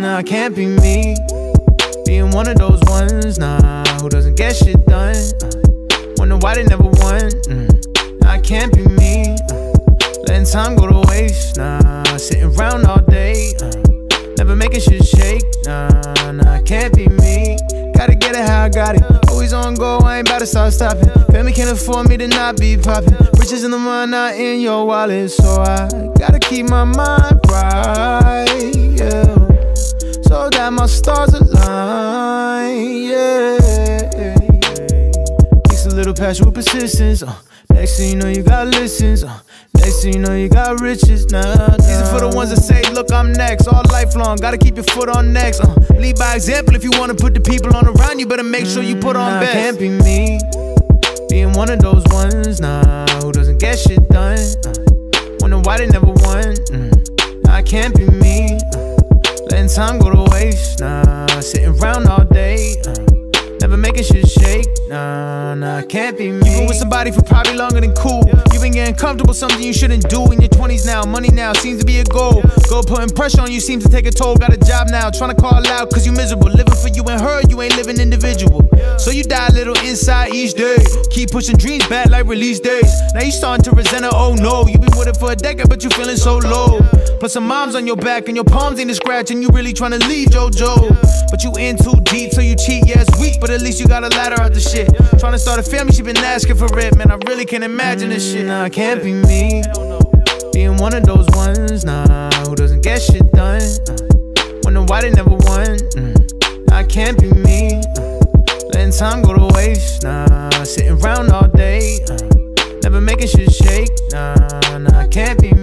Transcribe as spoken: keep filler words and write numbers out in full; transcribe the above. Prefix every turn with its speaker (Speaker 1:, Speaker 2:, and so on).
Speaker 1: Nah, can't be me. Being one of those ones, nah, who doesn't get shit done. uh, Wonder why they never won. mm. Nah, can't be me. uh, Letting time go to waste, nah, sitting around all day, uh, never making shit shake, nah, nah, can't be me. Gotta get it how I got it, always on go, I ain't about to start stopping. Family can't afford me to not be popping. Riches in the mind, not in your wallet, so I gotta keep my mind right, yeah, so that my stars align, yeah. Takes a little passion with persistence, uh, next thing you know you got listens, uh, next thing you know you got riches, nah, nah. These are for the ones that say, look, I'm next, all lifelong, gotta keep your foot on next, uh, lead by example. If you wanna put the people on around you, better make sure you put on nah, best. Can't be me, being one of those ones, nah, who doesn't get shit done. uh, Wonder why they never won. mm. Nah, can't be me. uh, Letting time go to waste, nah, sitting around all day, uh, never making shit shake, nah, nah, can't be me. You been with somebody for probably longer than cool. You been getting comfortable, something you shouldn't do. In your twenties now, money now seems to be a goal. Go putting pressure on you seems to take a toll. Got a job now, trying to call out cause you miserable. Living for you and her, you ain't living individual. So you die a little inside each day. Keep pushing dreams back like release days. Now you starting to resent her, oh no. You been with it for a decade but you feeling so low. Plus some moms on your back and your palms ain't a scratch. And you really trying to leave JoJo, but you in too deep so you cheat. Yeah, it's weak, but at least you got a ladder out the shit. Trying to start a family, she been asking for it. Man, I really can't imagine this shit. Nah, can't be me, being one of those ones, nah, who doesn't get shit done. uh, Wonder why they never won. mm. Nah, can't be me. uh, Letting time go to waste, nah, sitting around all day, uh, never making shit shake, nah, nah, can't be